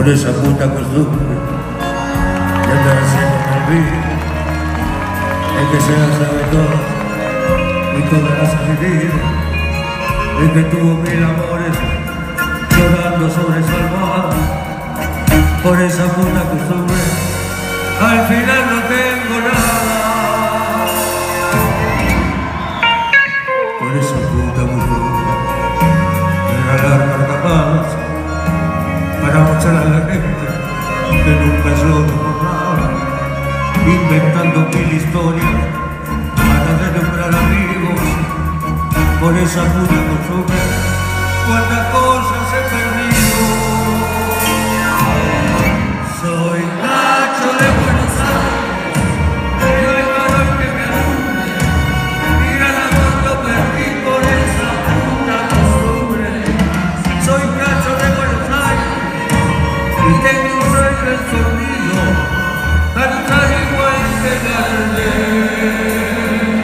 por esa puta costumbre de andar haciendo el olvido, el que se la sabe todas y todas las ha vivido, el que tuvo mil amores llorando sobre su almohada, por esa puta costumbre al final no tengo nada, por esa puta costumbre de regalar carcajadas para mostrar a la gente que nunca lloro por nada, inventando mil historias para deslumbrar amigos, por esa puta costumbre cuántas cosas he perdido. Soy Nacho de Buenos Aires, y no hay varón que me alumbre, mi gran amor lo perdí por esa puta costumbre. Soy Nacho de Buenos Aires y tengo un sueño escondido, cantar igual que Gardel.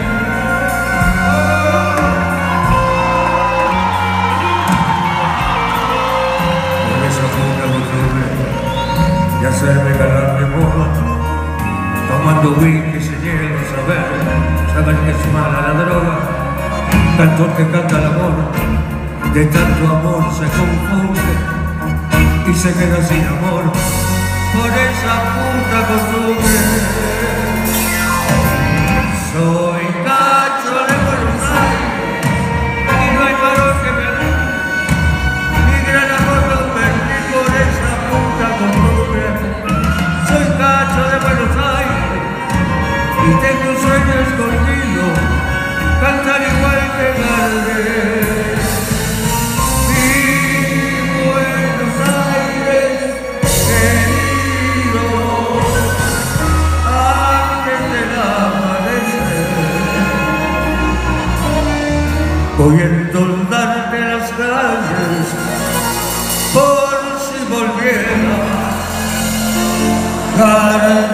Y hacerme ganar de moda, tomando whisky se llega a saber que es mala la droga, cantor que canta el amor, de tanto amor se confunde y se queda sin amor por esa puta costumbre. Soy Nacho de Buenos Aires y no hay varón que me alumbre, mi gran amor lo perdí por esa puta costumbre. Soy Nacho de Buenos Aires y tengo un sueño escondido, cantar igual que Gardel. Mi Buenos Aires querido, antes del amanecer voy a entoldarte las calles por si volviera.